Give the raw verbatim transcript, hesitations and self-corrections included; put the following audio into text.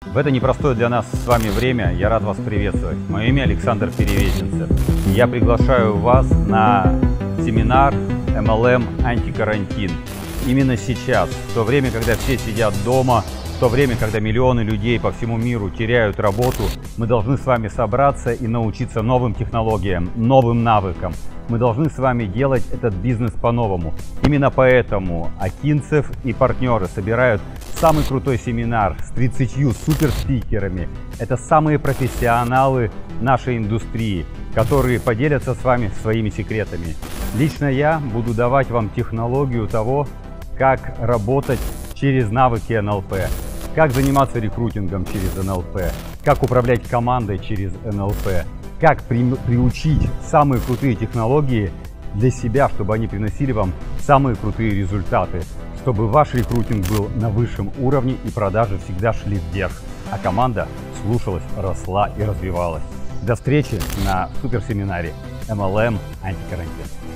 В это непростое для нас с вами время я рад вас приветствовать. Мое имя Александр Перевезенцев. Я приглашаю вас на семинар эм эл эм «Антикарантин». Именно сейчас, в то время, когда все сидят дома, в то время, когда миллионы людей по всему миру теряют работу, мы должны с вами собраться и научиться новым технологиям, новым навыкам. Мы должны с вами делать этот бизнес по-новому. Именно поэтому Акинцев и партнеры собирают самый крутой семинар с тридцатью суперспикерами. Это самые профессионалы нашей индустрии, которые поделятся с вами своими секретами. Лично я буду давать вам технологию того, как работать через навыки эн эл пэ, как заниматься рекрутингом через эн эл пэ, как управлять командой через эн эл пэ, как при, приучить самые крутые технологии для себя, чтобы они приносили вам самые крутые результаты, чтобы ваш рекрутинг был на высшем уровне и продажи всегда шли вверх, а команда слушалась, росла и развивалась. До встречи на суперсеминаре эм эл эм «Антикарантин».